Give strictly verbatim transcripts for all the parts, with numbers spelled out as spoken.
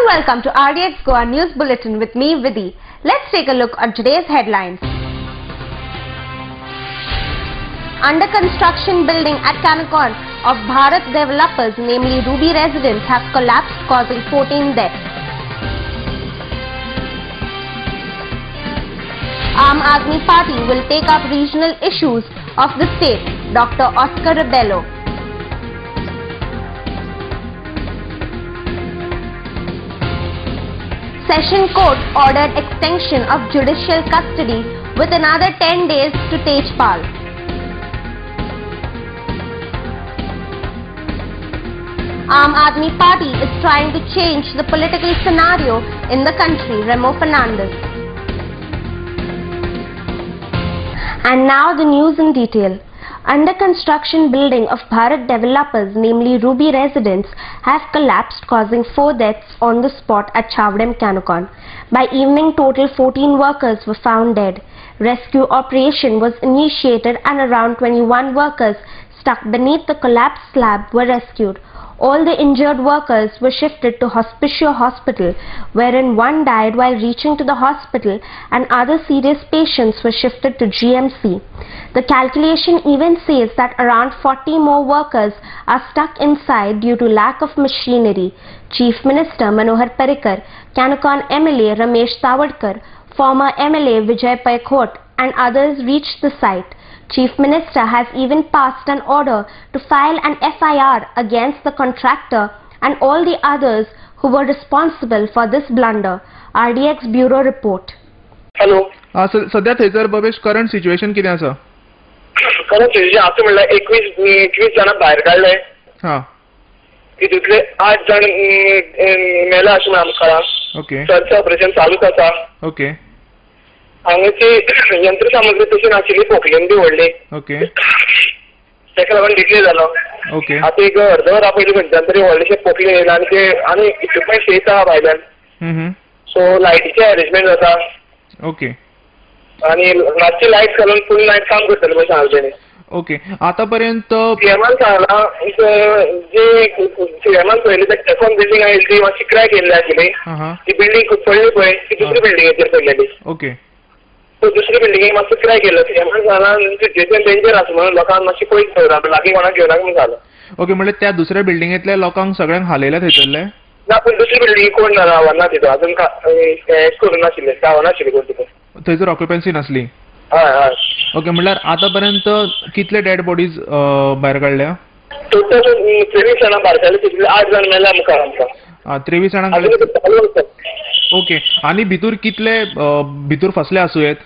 welcome to R D X Goa News Bulletin with me, Vidhi. Let's take a look at today's headlines. Under construction building at Canacon of Bharat developers, namely Ruby residents, have collapsed, causing fourteen deaths. Aam Aadmi Party will take up regional issues of the state, Doctor Oscar Rebello. Session Court ordered extension of judicial custody with another ten days to Tejpal. Aam Aadmi Party is trying to change the political scenario in the country, Remo Fernandez. And now the news in detail. Under construction building of Bharat developers, namely Ruby residents, have collapsed, causing four deaths on the spot at Chavdem, Canacon. By evening, total fourteen workers were found dead. Rescue operation was initiated and around twenty-one workers stuck beneath the collapsed slab were rescued. All the injured workers were shifted to Hospicio Hospital, wherein one died while reaching to the hospital and other serious patients were shifted to G M C. The calculation even says that around forty more workers are stuck inside due to lack of machinery. Chief Minister Manohar Parrikar, Canacon M L A Ramesh Tawadkar, former M L A Vijay Paikot and others reached the site. Chief Minister has even passed an order to file an F I R against the contractor and all the others who were responsible for this blunder. R D X Bureau Report. Hello. Ah, so, सध्या थंयसर बाबेश current situation कितें आसा? Current situation आतां म्हणल्यार एकवीस एकवीस जाणां भायर काडले. हां. तितूंतले आठ जाण मेला अशें आमकां कळ्ळां. ओके. सर्च ऑपरेशन चालूच आसा. ओके. हांगाची यंत्रसामुग्री तशी नाशिल्ली, पोकलेन बी व्हडली. ओके. तेका लागून डिले जालो. ओके. आतां एक अर्द वरा पयलीं खंयच्यान तरी व्हडलेशें पोकलेन येयला आनी ते आनी इक्विपमेंट्स येता भायल्यान. हम्म. सो लायटीचें अरेंजमेंट जाता. ओके. आनी रातची लायट घालून फूल नायट काम करतले पळय सांगलें तेणी. ओके. आतां पर्यंत सीएमान सांगलां जे सीएमान पळयली ते टेफॉन बिल्डींग आयिल्ली ती मातशी क्रॅक येयल्ली आशिल्ली. ती बिल्डींग पडली पळय ती दुसरी बिल्डींगेचेर पडलेली. ओके. सो दुसरी बिल्डींगेक मातसो क्रॅक येयलो. सीएमान सांगलां सिच्युएशन डेंजर आसा म्हणून लोकांक मातशी पयस दवरा, लागीं कोणाक घेवनाका म्हणून सांगलें. ओके. म्हणजे त्या दुसऱ्या बिल्डिंगेतल्या लोकांक सगळ्यांक हालयल्या थंयसरले? ना, पूण दुसरी बिल्डींग कोण रावना तितून अजून हें करून नाशिल्लें, रावनाशिल्लें कोण तितून. थंयसर ऑक्युपन्सी नासली? हय हय. ओके. म्हणल्यार आतां पर्यंत कितले डेड बॉडीज भायर काडल्या? टोटल तेवीस जाणां भायर काडले, तितूंतले आठ जाण मेल्या मुखार आमकां. तेवीस जाणांक ओके. आनी भितूर कितले भितूर फसले आसूं येत?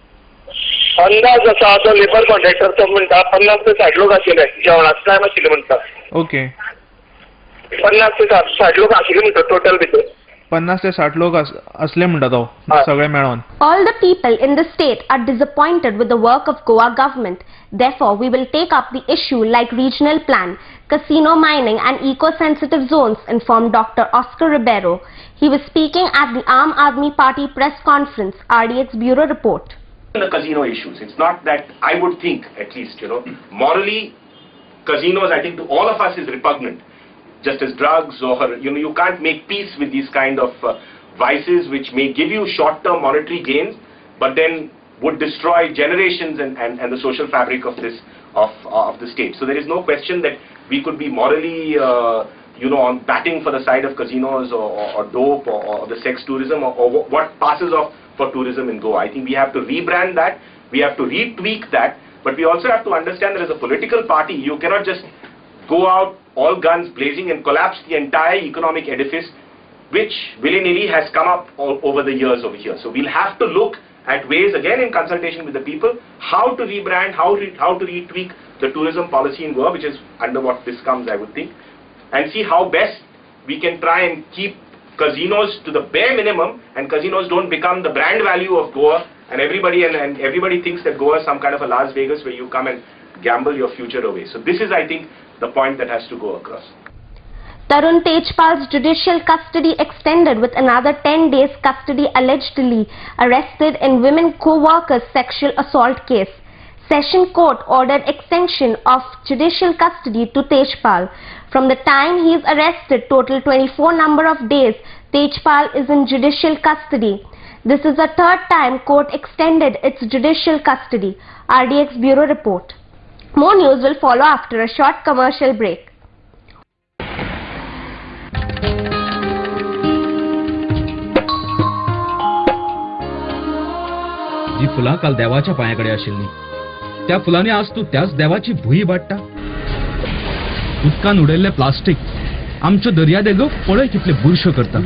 अंदाज आसा तो लेबर कॉन्ट्रॅक्टरचो म्हणटा पन्नास ते साठ लोक आशिल्ले, जेवणाचो टायम आशिल्ले म्हणटा. ओके. पन्नास ते साठ लोक आशिल्ले म्हणटा टोटल भितर. पन्नास ते साठ लोक असले म्हणटा तो सगळे मेळोन. All the people in the state are disappointed with the work of Goa government. Therefore, we will take up the issue like regional plan, casino mining and eco-sensitive zones, informed Doctor Oscar Rebello. He was speaking at the Aam Aadmi Party press conference. R D X Bureau Report. The casino issues, it's not that I would think, at least, you know, morally, casinos, I think to all of us is repugnant. Just as drugs, or, you know, you can't make peace with these kind of uh, vices which may give you short-term monetary gains, but then would destroy generations and, and, and the social fabric of this, of, uh, of the state. So there is no question that we could be morally, uh, you know, on batting for the side of casinos or, or, or dope or, or the sex tourism or, or what passes off for tourism in Goa. I think we have to rebrand that, we have to retweak that, but we also have to understand that as a political party, you cannot just go out all guns blazing and collapse the entire economic edifice which willy-nilly has come up all over the years over here. So we'll have to look at ways, again in consultation with the people, how to rebrand, how, re how to retweak the tourism policy in Goa, which is under what this comes, I would think, and see how best we can try and keep casinos to the bare minimum, and casinos don't become the brand value of Goa, and everybody and, and everybody thinks that Goa is some kind of a Las Vegas where you come and gamble your future away. So this is, I think, the point that has to go across. Tarun Tejpal's judicial custody extended with another ten days custody, allegedly arrested in women co-workers sexual assault case. Session Court ordered extension of judicial custody to Tejpal. From the time he is arrested, total twenty-four number of days Tejpal is in judicial custody. This is the third time court extended its judicial custody. R D X Bureau Report. More news will follow after a short commercial break. जी फुलां काल देवाच्या पायाकडे आशिल्ली त्या फुलांनी आज तू त्याच देवाची भुई वाडटा. उदकान उडयल्ले प्लास्टिक आमच्यो दर्या देगो पळय कितले बुरश्यो करता.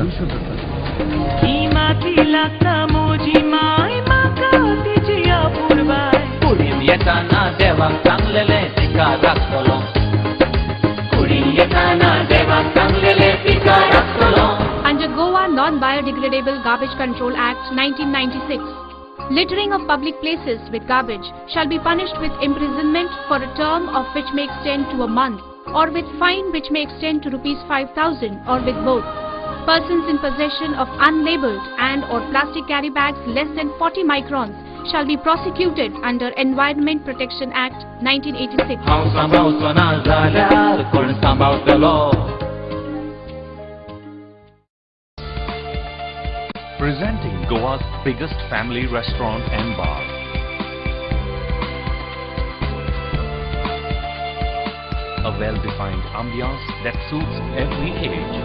Under Goa Non-Biodegradable Garbage Control Act nineteen ninety-six, littering of public places with garbage shall be punished with imprisonment for a term of which may extend to a month, or with fine which may extend to rupees five thousand, or with both. Persons in possession of unlabeled and or plastic carry bags less than forty microns shall be prosecuted under Environment Protection Act nineteen eighty-six. Presenting Goa's biggest family restaurant and bar. A well-defined ambiance that suits every age.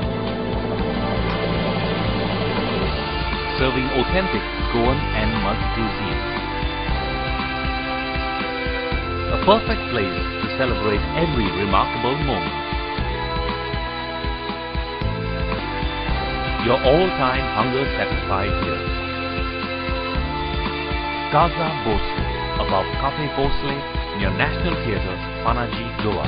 Serving authentic Goan and mug cuisine. A perfect place to celebrate every remarkable moment. Your all-time hunger satisfied here. Casa Bosle, above Cafe Bosle, near National Theatre, Panaji, Goa.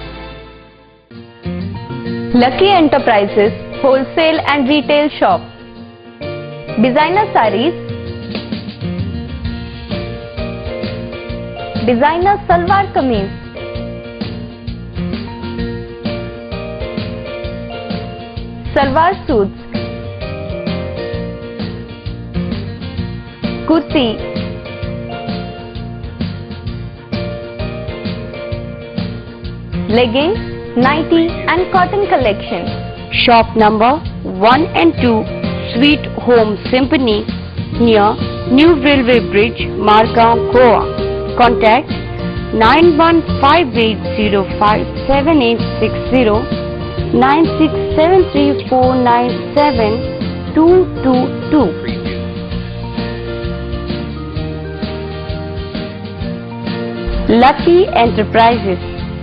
Lucky Enterprises Wholesale and Retail Shop. Designer sarees, designer salwar kameez, salwar suits, kurti, leggings, nighty and cotton collection. Shop number one and two, Sweet Home Symphony, near New Railway Bridge, Margam, Goa. Contact nine one five eight zero five seven eight six zero, nine six seven three four nine seven two two two. Lucky Enterprises.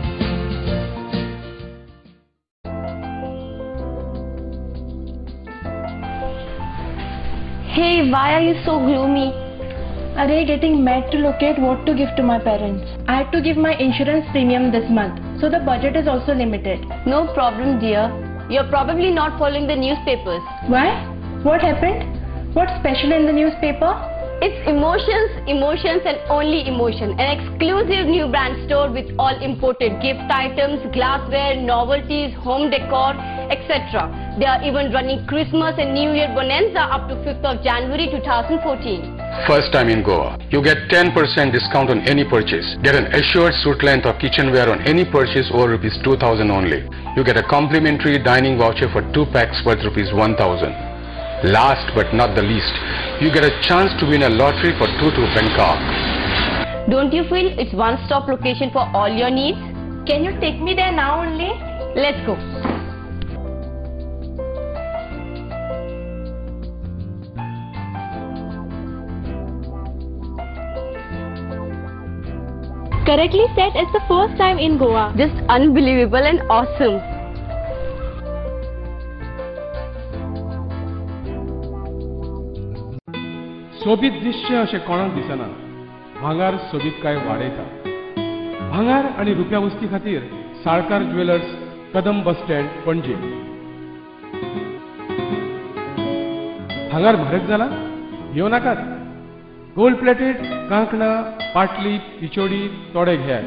Hey, why are you so gloomy? Arey, getting mad to locate what to give to my parents. I had to give my insurance premium this month, so the budget is also limited. No problem, dear. You're probably not following the newspapers. Why? What happened? What's special in the newspaper? It's emotions, emotions and only emotion. An exclusive new brand store with all imported gift items, glassware, novelties, home decor, et cetera. They are even running Christmas and New Year bonanza up to fifth of January two thousand fourteen. First time in Goa. You get ten percent discount on any purchase. Get an assured suit length of kitchenware on any purchase over rupees two thousand only. You get a complimentary dining voucher for two packs worth rupees one thousand. Last but not the least, you get a chance to win a lottery for two to Bangkok. Don't you feel it's one-stop location for all your needs? Can you take me there now only? Let's go. Correctly said, it's the first time in Goa. Just unbelievable and awesome. सोबीत दृश्य अशें कोणाक दिसना. भांगार सोबीत काय वाडयता. भांगार आनी रुप्या वस्ती खातीर साळकार ज्वेलर्स, कदम बस स्टँड, पणजे. भांगार म्हारग जाला? येवं नाकात. गोल्ड प्लेटेड कांकणां, पाटली, पिचोडी तोडे घेयात.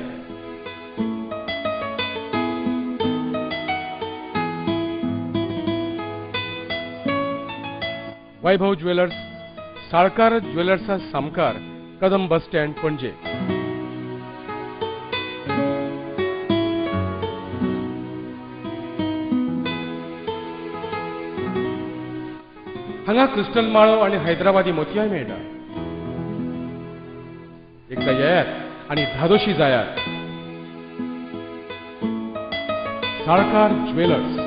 वैभव ज्वेलर्स, साळकार ज्वेलर्सा सामकार, कदम बस स्टँड, पणजे. हांगा क्रिस्टल माळो आणि हैदराबादी मोतयाय मेळटा. एकदा येयात आणि धादोशी जायात. Salkar jewellers.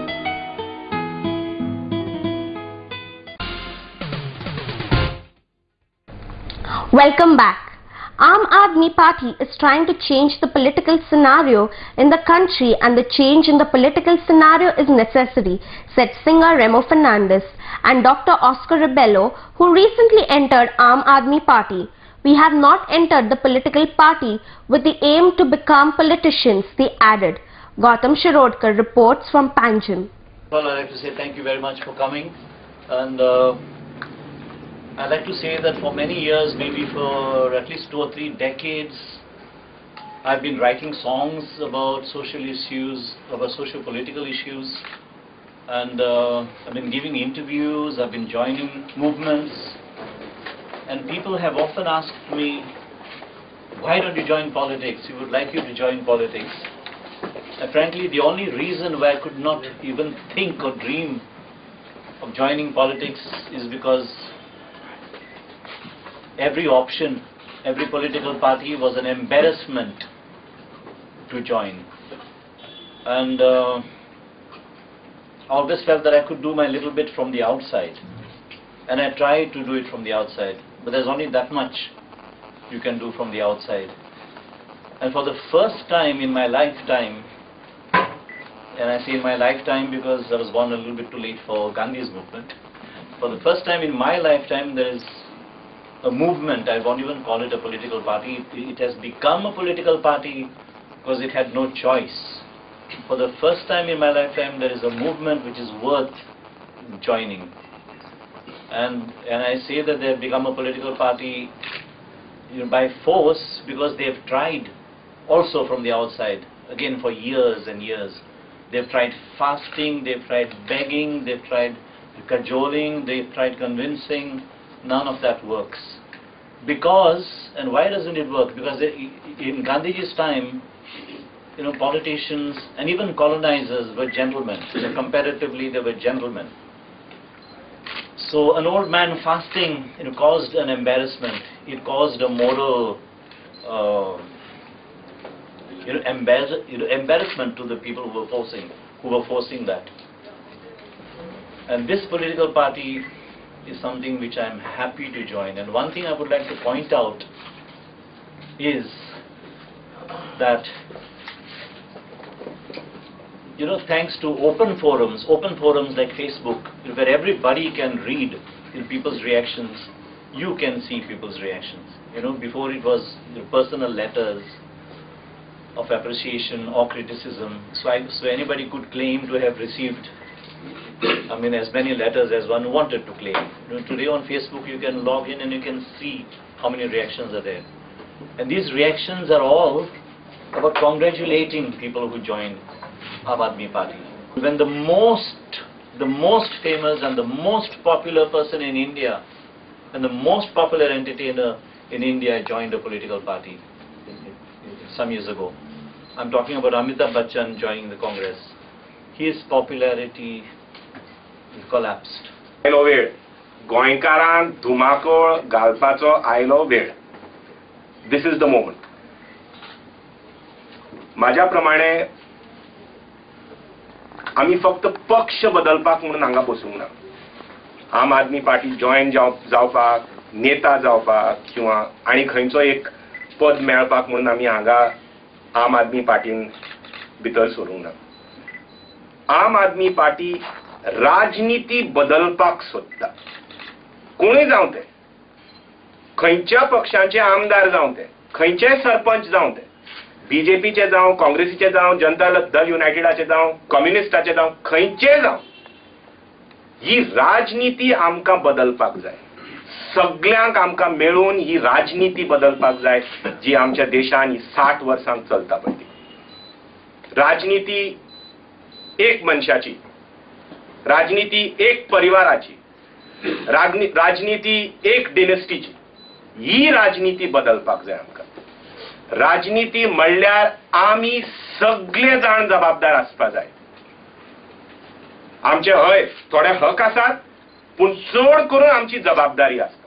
Welcome back. Aam Aadmi Party is trying to change the political scenario in the country, and the change in the political scenario is necessary, said singer Remo Fernandez and Doctor Oscar Rebello, who recently entered Aam Aadmi Party. We have not entered the political party with the aim to become politicians, they added. Gautam Shirodkar reports from Panjim. Well, I'd like to say thank you very much for coming, and uh, I'd like to say that for many years, maybe for at least two or three decades, I've been writing songs about social issues, about socio-political issues, and uh, I've been giving interviews, I've been joining movements, and people have often asked me, why don't you join politics? We would like you to join politics. And frankly, the only reason why I could not even think or dream of joining politics is because every option, every political party was an embarrassment to join. And uh, I always felt that I could do my little bit from the outside. And I tried to do it from the outside. But there's only that much you can do from the outside. And for the first time in my lifetime, and I say in my lifetime because I was born a little bit too late for Gandhi's movement, for the first time in my lifetime there is a movement. I won't even call it a political party. It, it has become a political party because it had no choice. For the first time in my lifetime, there is a movement which is worth joining. And, and I say that they have become a political party, you know, by force, because they have tried also from the outside, again for years and years. They've tried fasting, they've tried begging, they've tried cajoling, they've tried convincing. None of that works. Because, and why doesn't it work? Because they, in Gandhiji's time, you know, politicians and even colonizers were gentlemen. You know, comparatively, they were gentlemen. So an old man fasting, you know, caused an embarrassment. It caused a moral, uh, you know, embarrass, you know, embarrassment to the people who were forcing, who were forcing that. And this political party is something which I am happy to join. And one thing I would like to point out is that, you know, thanks to open forums, open forums like Facebook, where everybody can read in people's reactions, you can see people's reactions. You know, before it was the personal letters of appreciation or criticism. So, I, so anybody could claim to have received, I mean, as many letters as one wanted to claim. You know, today on Facebook you can log in and you can see how many reactions are there. And these reactions are all about congratulating people who joined Aam Aadmi Party. When the most, the most famous and the most popular person in India and the most popular entertainer in India joined a political party some years ago. I'm talking about Amitabh Bachchan joining the Congress. His popularity collapsed. आयलो वेळ गोंयकारांक धुमाकोळ घालपाचो आयलो वेळ. This is the moment. माझ्या प्रमाणे आम्ही फक्त पक्ष बदलपाक म्हणून हांगा बसूंक ना. आम आदमी पार्टी जॉइन जावपाक, नेता जावपाक किंवा आनी खंयचो एक पद मेळपाक म्हणून आमी हांगा आम आदमी पार्टीन भितर सरूंक ना. आम आदमी पार्टी राजनीती बदलपाक सोदता. कोणूय जावं ते, खंयच्या पक्षाचे आमदार जावं ते, खंयचेय सरपंच जावं ते, बीजेपीचे जावं, काँग्रेसीचे जावं, जनता दल युनायटेडाचे जावं, कम्युनिस्टाचे जावं, खंयचेय जावं, ही राजनीती आमकां बदलपाक जाय. सगळ्यांक आमकां मेळून ही राजनीती बदलपाक जाय जी आमच्या देशान ही साठ वर्सांक चलता पळय ती. राजनीती एक मनशाची, राजनीती एक परिवाराची, राजनीती एक डिनेस्टीची. ही राजनीती बदलपाक जाय आमकां. राजनीती म्हणल्यार आमी सगळे जाण जबाबदार आसपा जाय. आमचे हय थोडे हक आसात, पूण चड करून आमची जबाबदारी आसता.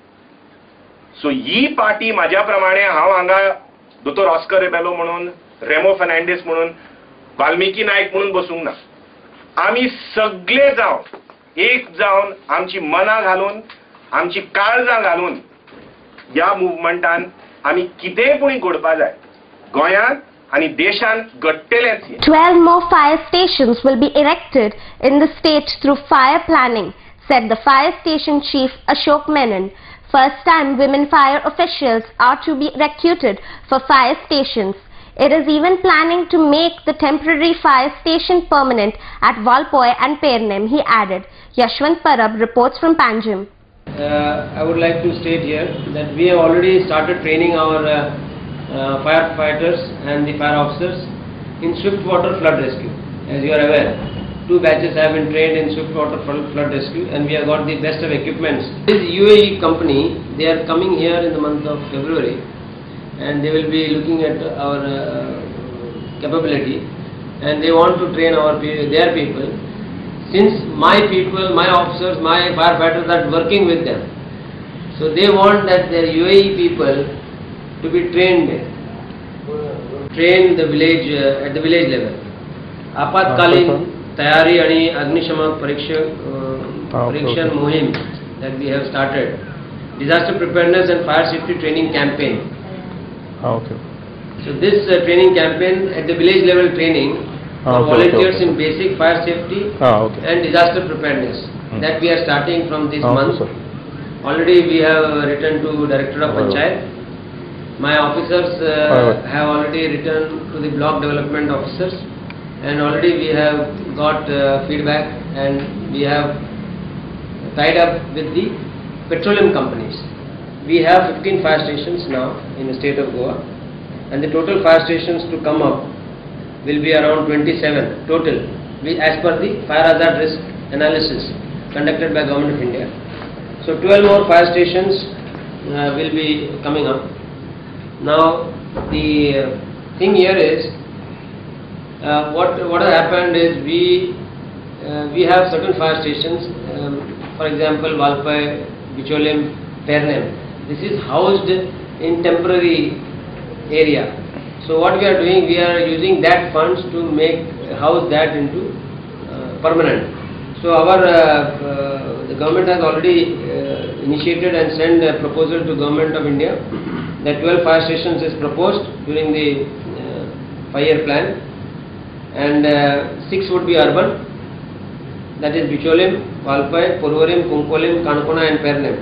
सो ही पार्टी म्हाज्या प्रमाणे हांव हांगा दोतोर ऑस्कर रेबेलो म्हणून, रेमो फर्नांडीस म्हणून, वाल्मिकी नायक म्हणून बसूंक ना. आमी सगळे जावन एक जावन आमची मनां घालून आमची काळजां घालून ह्या मुवमेंटान आमी कितेंय पूण घडपा जाय. गोंयांत आणि देशान घडटलेंच हें. twelve more fire stations will be erected in the state through fire planning, said the fire station chief Ashok Menon. First time women fire officials are to be recruited for fire stations. It is even planning to make the temporary fire station permanent at Valpoi and Pernem, he added. Yashwant Parab reports from Panjim. Uh, I would like to state here that we have already started training our uh, uh, firefighters and the fire officers in swift water flood rescue. As you are aware, two batches have been trained in swift water flood rescue, and we have got the best of equipments. This U A E company, they are coming here in the month of February, and they will be looking at our uh, capability, and they want to train our their people. Since my people, my officers, my firefighters are working with them, so they want that their U A E people to be trained there, train the village uh, at the village level. आपत्कालीन तयारी आणि अग्निशमन परीक्षण परीक्षण मोहीम that we have started, disaster preparedness and fire safety training campaign. Okay. So this uh, training campaign at the village level training for okay, volunteers okay, okay. in basic fire safety ah, okay. and disaster preparedness hmm. that we are starting from this okay, month. Sir. Already we have written to Director of Panchayat. My officers uh, right. have already written to the block development officers, and already we have got uh, feedback, and we have tied up with the petroleum companies. We have fifteen fire stations now in the state of Goa, and the total fire stations to come up will be around twenty-seven total, as per the fire hazard risk analysis conducted by Government of India. So twelve more fire stations uh, will be coming up. Now the uh, thing here is, uh, what what has happened is we uh, we have certain fire stations, um, for example Valpai, Bicholim, Pernem. This is housed in temporary area. So what we are doing, we are using that funds to make house that into uh, permanent. So our uh, uh, the government has already uh, initiated and sent a proposal to Government of India that twelve fire stations is proposed during the uh, five-year plan, and uh, six would be urban, that is Bicholim, Valpai, Porvorim, Kunkolim, Kanakona and Pernem.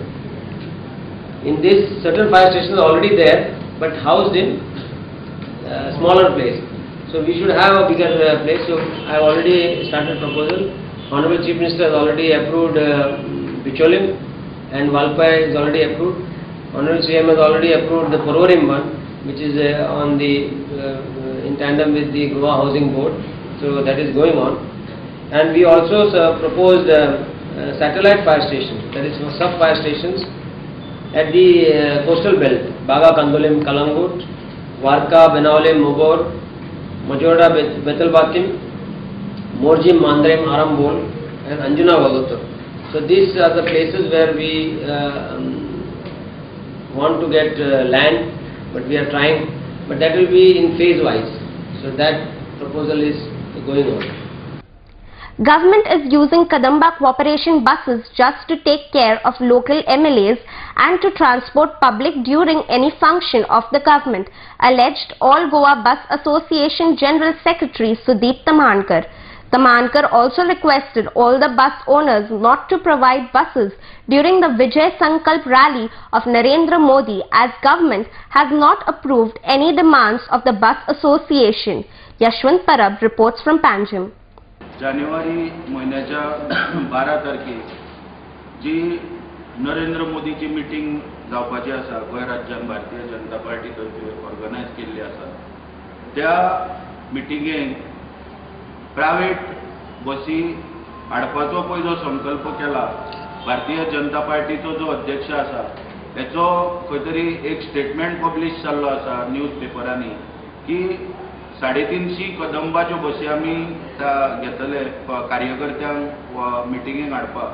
In this, certain fire stations are already there, but housed in uh, smaller place. So we should have a bigger uh, place. So I have already started proposal. Honorable Chief Minister has already approved uh, Bicholim, and Valpai is already approved. Honorable C M has already approved the Porvorim one, which is uh, on the uh, in tandem with the Goa Housing Board. So that is going on. And we also uh, proposed uh, uh, satellite fire stations, that is sub fire stations at the uh, coastal belt, Baga Kandolim, Kalangut, Varka, Benaolim, Mogor, Majoda, Betalbatim, Morjim, Mandrem, Arambol, and Anjuna Vagotor. So these are the places where we uh, um, want to get uh, land, but we are trying, but that will be in phase wise. So that proposal is going on. Government is using Kadamba Cooperation buses just to take care of local M L As and to transport public during any function of the government, alleged All Goa Bus Association General Secretary Sudeep Tamankar. Tamankar also requested all the bus owners not to provide buses during the Vijay Sankalp rally of Narendra Modi, as government has not approved any demands of the bus association. Yashwant Parab reports from Panjim. January महिन्याच्या बारा तारखेक जी Narendra मोदीची meeting जावपाची आसा गोंय राज्यात Bharatiya Janata party तर्फे organise केल्ली आसा, त्या मिटिंगेक प्रायवेट बसी हाडपाचो पळय जो संकल्प केला भारतीय जनता पार्टीचो जो अध्यक्ष आसा हेचो खंय तरी एक स्टेटमेंट पब्लीश जाल्लो आसा न्यूज पेपरांनी की साडे तीनशी कदंबाच्यो बसी आमी घेतले कार्यकर्त्यांक मिटिंगेक हाडपाक,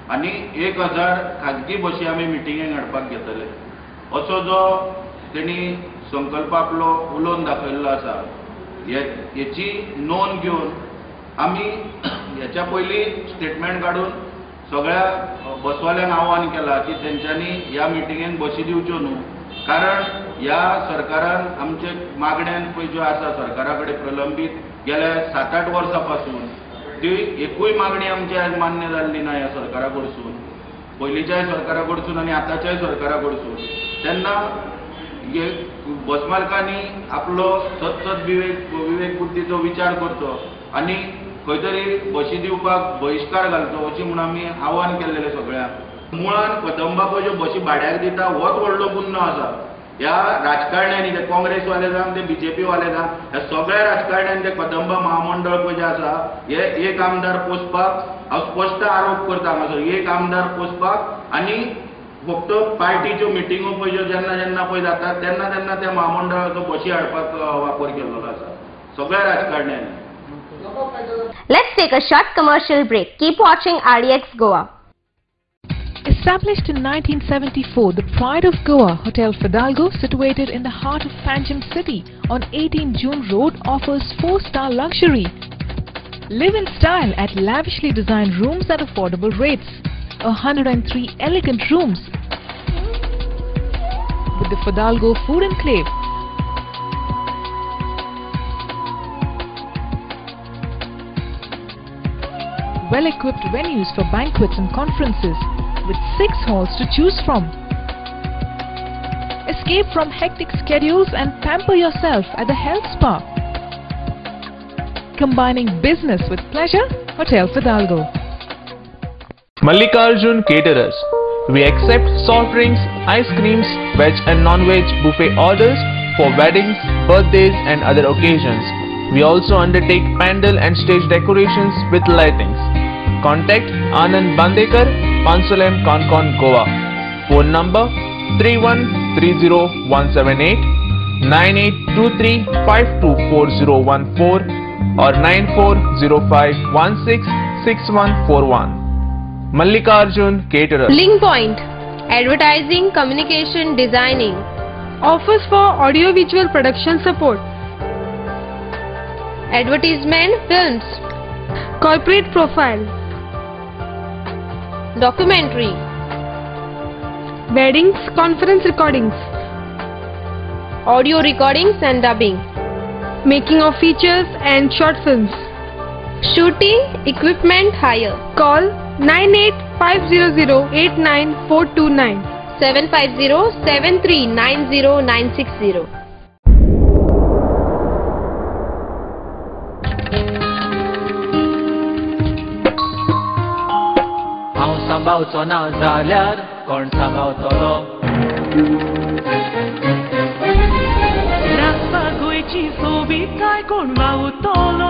आनी एक हजार खाजगी बशी आमी मिटिंगेक हाडपाक घेतले असो जो तेणी संकल्प आपलो उलोवन दाखयल्लो आसा हेची नोंद घेवन आमी हेच्या पयलीं स्टेटमेंट काडून सगळ्या बसवाल्यांक आव्हान केलां की तेंच्यांनी ह्या मिटिंगेक बशी दिवच्यो न्हू कारण ह्या सरकारान आमचे मागण्यांक पळय ज्यो आसा सरकारा कडेन प्रलंबीत गेल्या सात आठ वर्सां पासून ती एकूय मागणी आमची आज मान्य जाल्ली ना ह्या सरकारा कडसून पयलींच्याय सरकारा कडसून आनी आतांच्याय सरकारा कडसून तेन्ना बसमालकांनी आपलो सतत विवेक विवेक बुद्धीचो विचार करचो आनी खंय तरी बशी दिवपाक बहिष्कार घालचो अशी म्हणून आमी आव्हान केल्लेलें सगळ्यांक मुळान कदंबा पळय ज्यो बशी भाड्याक दिता होच व्हडलो गुन्नो आसा ह्या राजकारण्यांनी ते काँग्रेसवाले जावन ते बीजेपी वाले जावन ह्या सगळ्या राजकारण्यांनी ते कदंबा महामंडळ पळय जे आसा हे एक आमदार पोसपाक हांव स्पश्ट आरोप करता हांगासर एक आमदार पोसपाक आनी फक्त पार्टीच्यो मिटिंगो पळय ज्यो जेन्ना जेन्ना पळय जातात तेन्ना तेन्ना त्या महामंडळाचो बशी हाडपाक वापर केल्लो आसा सगळ्या राजकारण्यांनी. Let's take a short commercial break. Keep watching R D X Goa. Established in nineteen seventy-four, the Pride of Goa, Hotel Fidalgo, situated in the heart of Panjim city on eighteenth June Road, offers four-star luxury. Live in style at lavishly designed rooms at affordable rates. one hundred three elegant rooms with the Fidalgo Food Enclave. Well-equipped venues for banquets and conferences with six halls to choose from. Escape from hectic schedules and pamper yourself at the health spa. Combining business with pleasure, Hotel Fidalgo. Mallikarjun Caterers. We accept soft drinks, ice creams, veg and non-veg buffet orders for weddings, birthdays and other occasions. We also undertake pandal and stage decorations with lightings. Contact Anand Bandekar, Pansalam, Concon, Goa. Phone number three one three zero one seven eight, nine eight two three five two four zero one four or nine four zero five one six six one four one. Mallikarjun Caterers. Link Point. Advertising, Communication, Designing. Offers for audio-visual production support. Advertisement, Films. Corporate Profile. Documentary. Weddings, Conference Recordings. Audio recordings and dubbing. Making of features and short films. Shooting, Equipment Hire. Call nine eight five zero zero eight nine four two nine. seven five zero seven three nine zero nine six zero. हांव सांबाळचो ना जाल्यार कोण सांबाळतलो रास्ता गोंयची सोबीत काय कोण वावुरतलो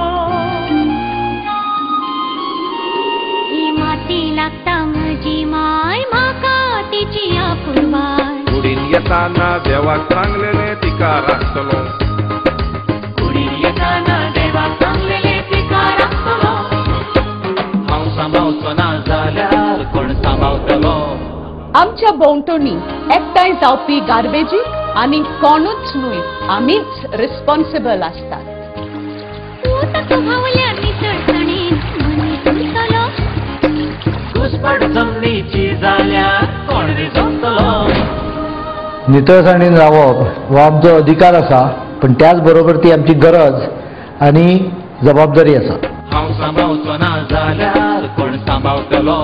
ही माती लागता म्हजी माय म्हाका तिची आपुरबाय कुडीन येताना देवाक सांगलेले तिका राखतलो कुडीन येताना देवाक सांगलेले तिका राखतलो हांव सांबाळचो ना जाल्यार कोण सांबाळतलो आमच्या भोंवतणी एकठांय जावपी गार्बेजीक आनी कोणूच न्हय आमीच रिस्पॉन्सिबल आसतात घुसपट जमनीची जाल्यार कोण रिजवतलो नितळसाणीन रावप हो आमचो अधिकार आसा पण त्याच बरोबर ती आमची गरज आनी जबाबदारी आसा हांव सांबाळचो ना जाल्यार कोण सांबाळतलो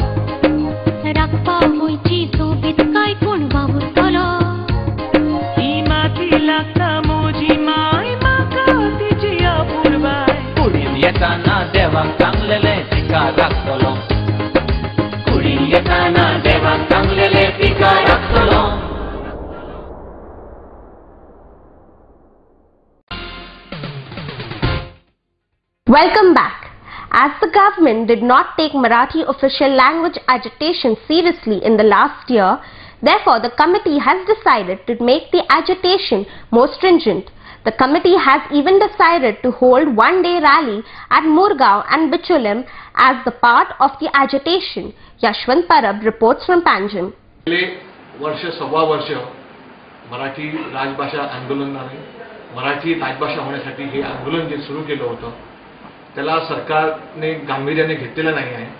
राखपा गोंयची सोबीत काय कोण वावुरतलो ही माती लागता म्हजी माय म्हाका तिची आपुरबाय कुडीन येताना देवाक सांगलेले तिका राखतलो कुडीन येताना देवाक सांगलेले तिका राखतलो Welcome back. As the government did not take Marathi official language agitation seriously in the last year, therefore the committee has decided to make the agitation more stringent. The committee has even decided to hold one-day rally at Murgaon and Bicholim as the part of the agitation. Yashwant Parab reports from Panjim. गेले वर्ष सव्वा वर्ष मराठी राजभाषा आंदोलनाने मराठी राजभाषा होण्यासाठी हे आंदोलन जे सुरू केलं होतं त्याला सरकारने गांभीर्याने घेतलेलं नाही आहे.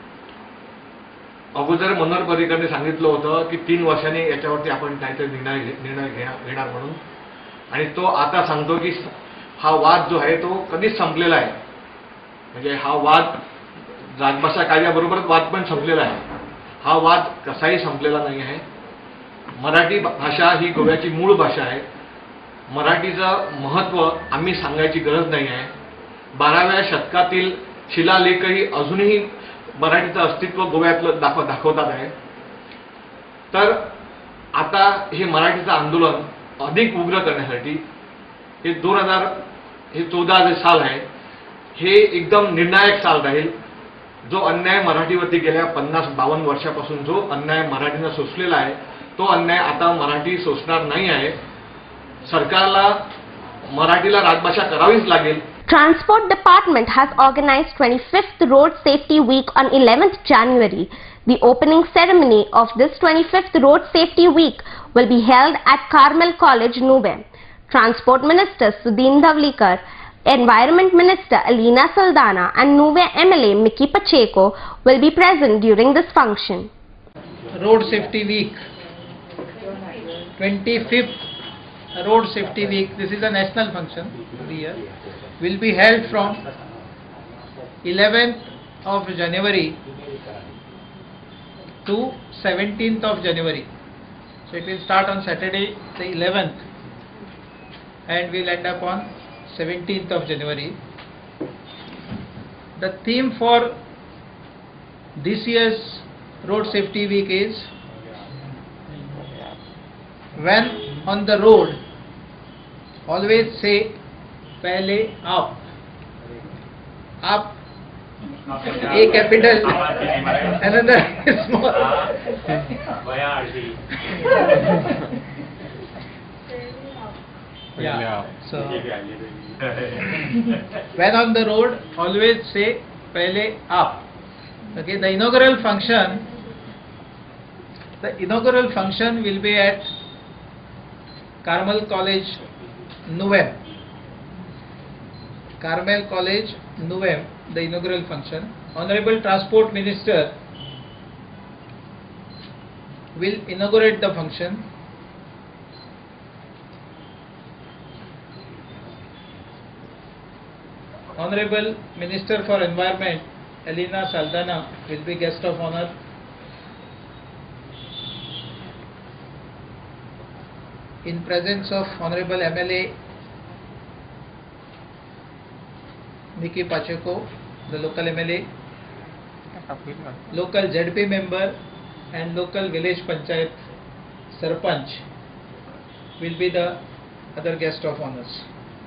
अगोदर मनोहर पर्रिकरने सांगितलं होतं की तीन वर्षांनी याच्यावरती आपण काहीतरी निर्णय निर्णय घेणार म्हणून, आणि तो आता सांगतो की हा वाद जो आहे तो कधीच संपलेला आहे. म्हणजे हा वाद राजभाषा कायद्याबरोबरच वाद पण संपलेला आहे. हा वाद कसाही संपलेला नाही आहे. मराठी भाषा ही गोव्याची मूळ भाषा आहे. मराठीचं महत्त्व आम्ही सांगायची गरज नाही आहे. बाराव्या शतकातील शिलालेखही अजूनही मराठीचं अस्तित्व गोव्यातलं दाखव दाखवतात आहे. तर आता हे मराठीचं आंदोलन अधिक उग्र करण्यासाठी हे दोन हजार हे चौदा जे साल आहे हे एकदम निर्णायक साल राहील. जो अन्याय मराठीवरती गेल्या पन्नास बावन्न वर्षापासून जो अन्याय मराठीनं सोसलेला आहे तो अन्याय आता मराठी सोसणार नाही आहे. सरकारला मराठीला राजभाषा करावीच लागेल. Transport Department has organized twenty-fifth Road Safety Week on eleventh January. The opening ceremony of this twenty-fifth Road Safety Week will be held at Carmel College, Nube. Transport Minister Sudhin Dhavlikar, Environment Minister Alina Saldana and Nube M L A Mickey Pacheco will be present during this function. Road Safety Week, twenty-fifth Road Safety Week, this is a national function of the year, will be held from eleventh of January to seventeenth of January. So it will start on Saturday the eleventh and will end up on seventeenth of January. The theme for this year's Road Safety Week is when on the road, always say pehle up. Up, a capital, another small. Yeah. So when on the road, always say pehle up. Okay. The inaugural function. The inaugural function will be at Carmel College, Nuvem. Carmel College, Nuvem, the inaugural function. Honorable Transport Minister will inaugurate the function. Honorable Minister for Environment, Alina Saldana, will be guest of honor. In presence of Honorable M L A Mickey Pacheco, the local M L A, local Z P member and local village panchayat sarpanch will be the other guest of honors.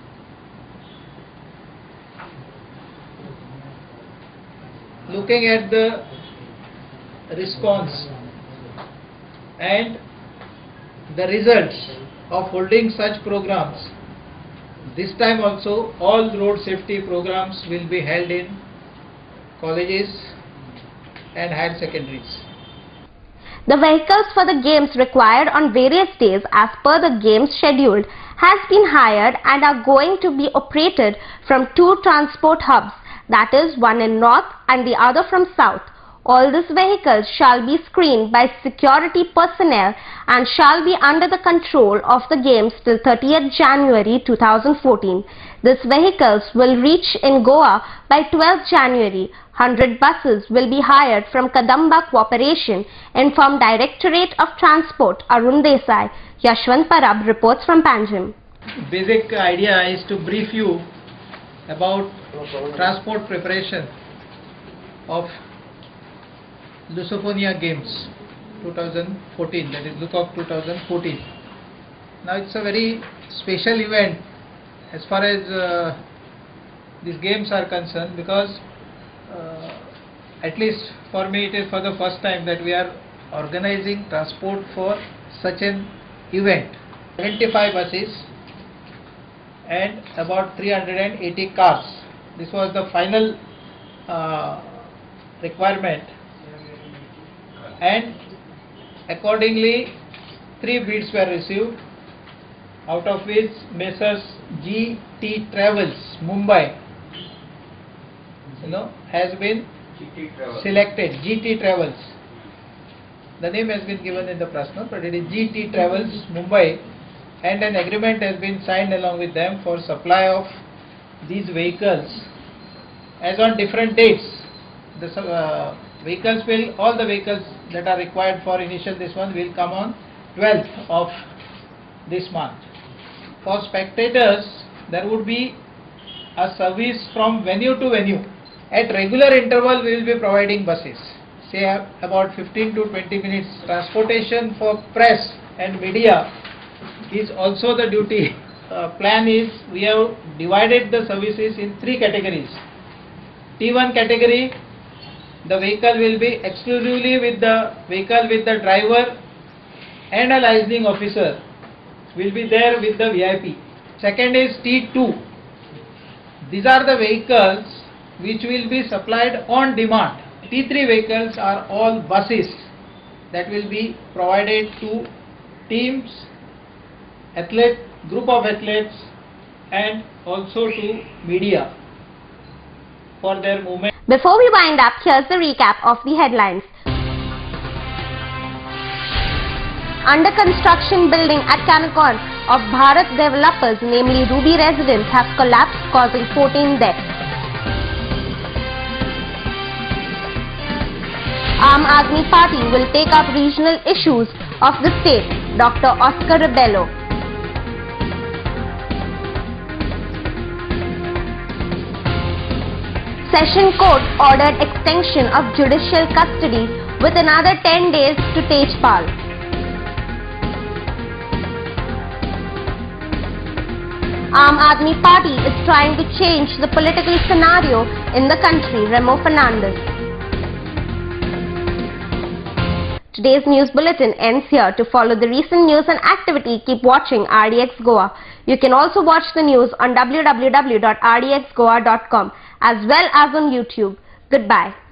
Looking at the response and the results of holding such programs, this time also all road safety programs will be held in colleges and higher secondaries. The vehicles for the games required on various days as per the games scheduled has been hired and are going to be operated from two transport hubs, that is one in north and the other from south. All these vehicles shall be screened by security personnel and shall be under the control of the games till thirtieth January two thousand fourteen. These vehicles will reach in Goa by twelfth January. one hundred buses will be hired from Kadamba Corporation, informed Directorate of Transport Arun Desai. Yashwant Parab reports from Panjim. Basic idea is to brief you about transport preparation of Lusophonia Games twenty fourteen, that is Look Up twenty fourteen. Now it's a very special event as far as uh, these games are concerned, because uh, at least for me it is for the first time that we are organizing transport for such an event. seventy-five buses and about three hundred eighty cars. This was the final uh, requirement, and accordingly three bids were received, out of which Messrs G T Travels Mumbai you know has been selected. G T Travels, the name has been given in the Prasna, but it is G T Travels Mumbai, and an agreement has been signed along with them for supply of these vehicles as on different dates. The uh, vehicles will, all the vehicles that are required for initial this one will come on twelfth of this month. For spectators, there would be a service from venue to venue. At regular interval, we will be providing buses, say about fifteen to twenty minutes. Transportation for press and media is also the duty. Uh, plan is, we have divided the services in three categories. T one category, the vehicle will be exclusively with the vehicle with the driver and a licensing officer will be there with the V I P. Second is T two. These are the vehicles which will be supplied on demand. T three vehicles are all buses that will be provided to teams, athlete, group of athletes, and also to media for their movement. Before we wind up, here's the recap of the headlines. Under construction building at Canacon of Bharat developers, namely Ruby residents, have collapsed, causing fourteen deaths. Aam Aadmi Party will take up regional issues of the state, Doctor Oscar Rebello. Session Court ordered extension of judicial custody with another ten days to Tejpal. Aam Aadmi Party is trying to change the political scenario in the country, Remo Fernandez. Today's news bulletin ends here. To follow the recent news and activity, keep watching R D X Goa. You can also watch the news on w w w dot r d x goa dot com as well as on YouTube. Goodbye.